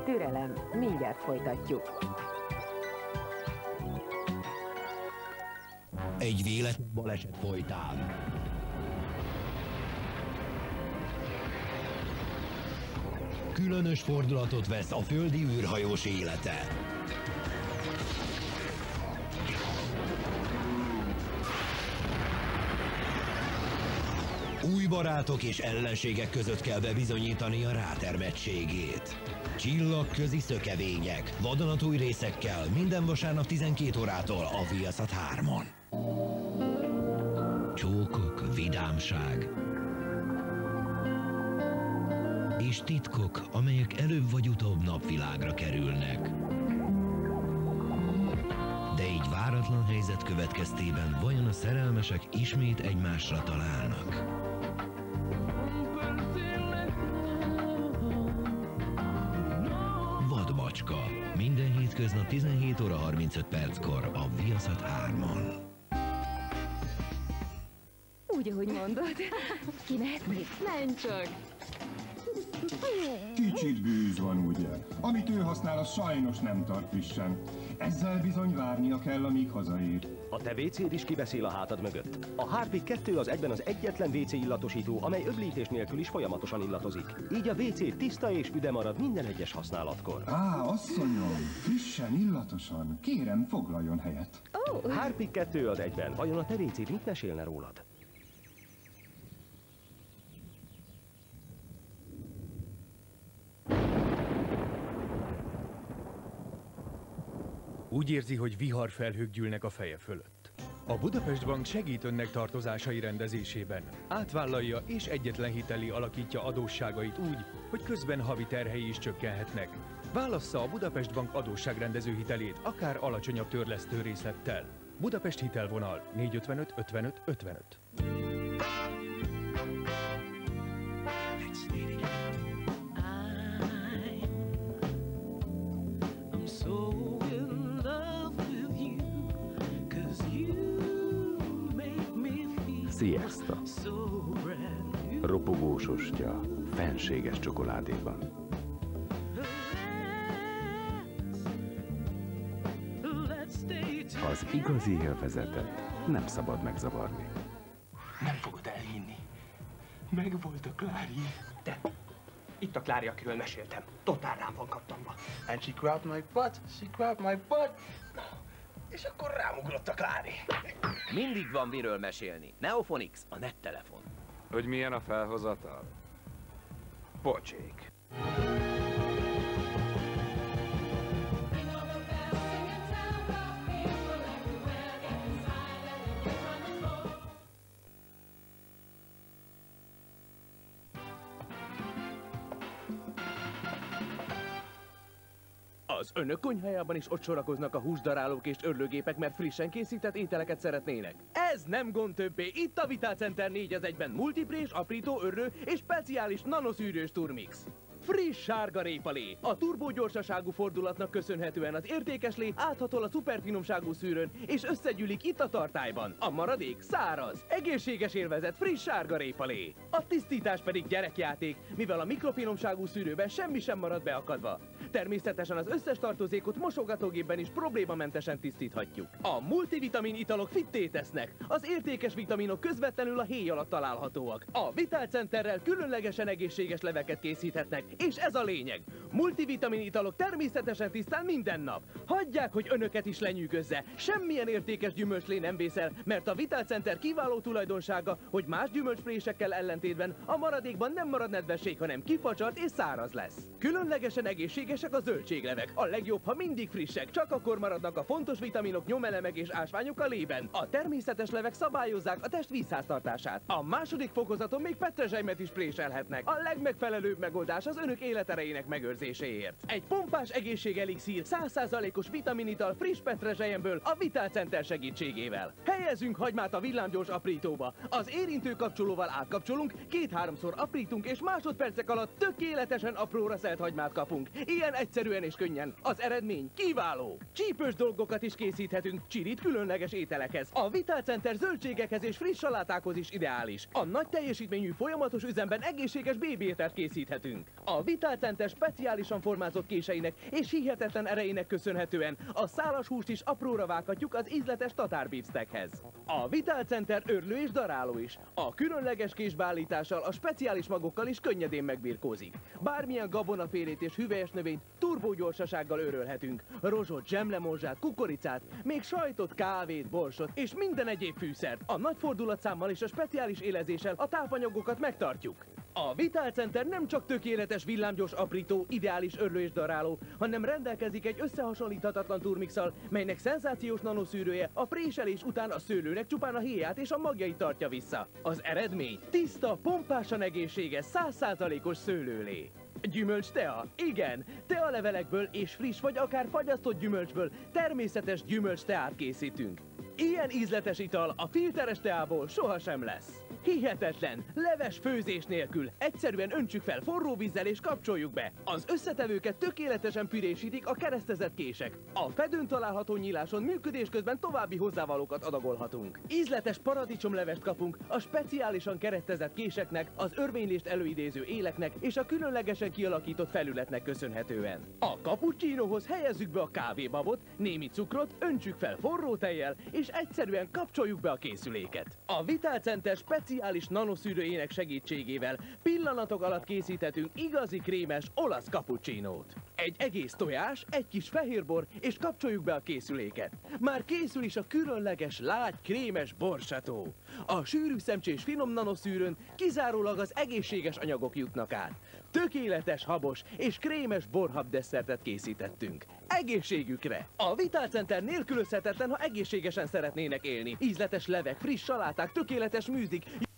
Türelem, mindjárt folytatjuk. Egy véletlen baleset folytán. Különös fordulatot vesz a földi űrhajós élete. Új barátok és ellenségek között kell bebizonyítani a rátermettségét. Csillagközi szökevények, vadonatúj részekkel minden vasárnap 12 órától a Viaszat 3-on. Csókok, vidámság és titkok, amelyek előbb vagy utóbb napvilágra kerülnek. De egy váratlan helyzet következtében vajon a szerelmesek ismét egymásra találnak? Vadbacska. Minden hétköznap 17 óra 35 perckor a Viaszat 3-on. Úgy, ahogy mondod. Kimehetnék? Menj csak! Kicsit bűz van, ugye? Amit ő használ, az sajnos nem tart frissen. Ezzel bizony várnia kell, amíg hazaér. A te WC-d is kibeszél a hátad mögött. A Harpic 2 az egyben az egyetlen WC illatosító, amely öblítés nélkül is folyamatosan illatozik. Így a WC tiszta és üde marad minden egyes használatkor. Á, asszonyom, frissen, illatosan. Kérem, foglaljon helyet. Harpic 2 az egyben. Vajon a te WC-d mit mesélne rólad? Úgy érzi, hogy viharfelhők gyűlnek a feje fölött. A Budapest Bank segít önnek tartozásai rendezésében. Átvállalja és egyetlen hitellé alakítja adósságait úgy, hogy közben havi terhei is csökkenhetnek. Válassza a Budapest Bank adósságrendező hitelét, akár alacsonyabb törlesztő részlettel. Budapest hitelvonal 455 55 55. Siesta. Ropogós ostya, fenséges csokoládéban. Az igazi élvezetet nem szabad megzavarni. Nem fogod elhinni. Megvolt a Klári. De itt a Klári, akiről meséltem. Totál rám van kattanva. And she grabbed my butt, she grabbed my butt. És akkor rámugrott a Klári. Mindig van miről mesélni. Neophonics, a nettelefon. Hogy milyen a felhozatal? Pocsék. Az önök konyhájában is ott sorakoznak a húsdarálók és örlőgépek, mert frissen készített ételeket szeretnének. Ez nem gond többé, itt a Vital Center 4 az 1-ben multiprés, aprító, örlő és speciális nanoszűrős turmix. Friss sárga répalé. A turbógyorsaságú fordulatnak köszönhetően az értékes lé áthatol a szuperfinomságú szűrőn, és összegyűlik itt a tartályban. A maradék száraz, egészséges élvezet friss sárga répalé. A tisztítás pedig gyerekjáték, mivel a mikrofinomságú szűrőben semmi sem marad beakadva. Természetesen az összes tartozékot mosogatógépben is problémamentesen tisztíthatjuk. A multivitamin italok fitté tesznek. Az értékes vitaminok közvetlenül a héj alatt találhatóak. A Vital Centerrel különlegesen egészséges leveket készíthetnek, és ez a lényeg. Multivitamin italok természetesen tisztán minden nap. Hagyják, hogy önöket is lenyűgözze. Semmilyen értékes gyümölcslé nem vészel, mert a Vital Center kiváló tulajdonsága, hogy más gyümölcsprésekkel ellentétben a maradékban nem marad nedvesség, hanem kifacsart és száraz lesz. Különlegesen egészségesek a zöldséglevek. A legjobb, ha mindig frissek, csak akkor maradnak a fontos vitaminok, nyomelemek és ásványok a lében. A természetes levek szabályozzák a test vízháztartását. A második fokozaton még petrezselymet is préselhetnek. A legmegfelelőbb megoldás az önök életerejének megőrzéséért. Egy pompás egészségelixír 100%-os vitaminital friss petrezselyemből a Vital Center segítségével. Helyezzünk hagymát a villámgyors aprítóba. Az érintő kapcsolóval átkapcsolunk, 2-3-szor aprítunk, és másodpercek alatt tökéletesen apróra szelt hagymát kapunk. Ilyen egyszerűen és könnyen. Az eredmény kiváló. Csípős dolgokat is készíthetünk, csilit különleges ételekhez. A Vital Center zöldségekhez és friss salátákhoz is ideális. A nagy teljesítményű folyamatos üzemben egészséges bébiételt készíthetünk. A Vital Center speciális speciálisan formázott késeinek és hihetetlen erejének köszönhetően a szálas húst is apróra vághatjuk az ízletes tatárbeefsteakhez. A Vital Center örlő és daráló is. A különleges késbeállítással, a speciális magokkal is könnyedén megbirkózik. Bármilyen gabonafélét és hüvelyes növényt turbógyorsasággal őrölhetünk. Rozsot, zsemlemozsát, kukoricát, még sajtot, kávét, borsot és minden egyéb fűszert. A nagy fordulatszámmal és a speciális élezéssel a tápanyagokat megtartjuk. A Vital Center nem csak tökéletes villámgyors aprító, ideális örlő és daráló, hanem rendelkezik egy összehasonlíthatatlan turmixal, melynek szenzációs nanoszűrője a préselés után a szőlőnek csupán a héját és a magjait tartja vissza. Az eredmény tiszta, pompásan egészséges, 100%-os szőlőlé. Gyümölcs tea? Igen, tealevelekből és friss vagy akár fagyasztott gyümölcsből természetes gyümölcs teát készítünk. Ilyen ízletes ital a filteres teából sohasem lesz. Hihetetlen, leves főzés nélkül, egyszerűen öntsük fel forró vízzel és kapcsoljuk be. Az összetevőket tökéletesen pürésítik a keresztezett kések. A fedőn található nyíláson működés közben további hozzávalókat adagolhatunk. Ízletes paradicsomlevest kapunk a speciálisan keresztezett késeknek, az örvénylést előidéző éleknek és a különlegesen kialakított felületnek köszönhetően. A cappuccinohoz helyezzük be a kávébabot, némi cukrot, öntsük fel forró tejjel és egyszerűen kapcsoljuk be a készüléket. A Vital Center speciális nanoszűrőjének segítségével pillanatok alatt készíthetünk igazi krémes olasz cappuccinót. Egy egész tojás, egy kis fehérbor és kapcsoljuk be a készüléket. Már készül is a különleges lágy krémes borsató. A sűrű szemcsés finom nanoszűrőn kizárólag az egészséges anyagok jutnak át. Tökéletes habos és krémes borhab desszertet készítettünk. Egészségükre! A Vital Center nélkülözhetetlen, ha egészségesen szeretnének élni. Ízletes levek, friss saláták, tökéletes műzik,